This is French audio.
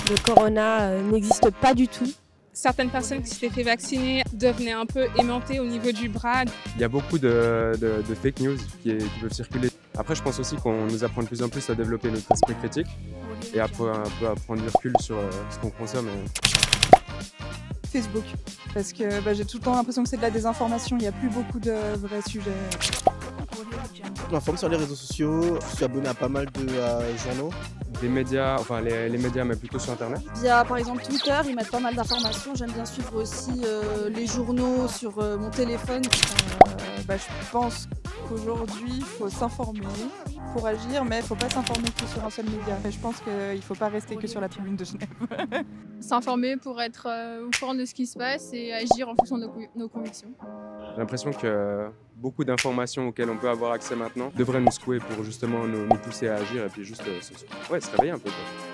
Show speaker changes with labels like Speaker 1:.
Speaker 1: Le corona n'existe pas du tout.
Speaker 2: Certaines personnes qui s'étaient fait vacciner devenaient un peu aimantées au niveau du bras.
Speaker 3: Il y a beaucoup de fake news qui peuvent circuler. Après, je pense aussi qu'on nous apprend de plus en plus à développer notre esprit critique et un peu à prendre du recul sur ce qu'on consomme.
Speaker 4: Facebook, parce que j'ai tout le temps l'impression que c'est de la désinformation, il n'y a plus beaucoup de vrais sujets.
Speaker 5: Je m'informe sur les réseaux sociaux, je suis abonné à pas mal de journaux.
Speaker 3: Des médias, enfin les médias, mais plutôt sur Internet.
Speaker 6: Via par exemple Twitter, ils mettent pas mal d'informations. J'aime bien suivre aussi les journaux sur mon téléphone.
Speaker 4: Je pense qu'aujourd'hui, il faut s'informer pour agir, mais il ne faut pas s'informer que sur un seul média. Et je pense qu'il ne faut pas rester que sur la tribune de Genève.
Speaker 7: S'informer pour être au courant de ce qui se passe et agir en fonction de nos convictions.
Speaker 3: J'ai l'impression que beaucoup d'informations auxquelles on peut avoir accès maintenant devraient nous secouer pour justement nous pousser à agir et puis juste se réveiller un peu.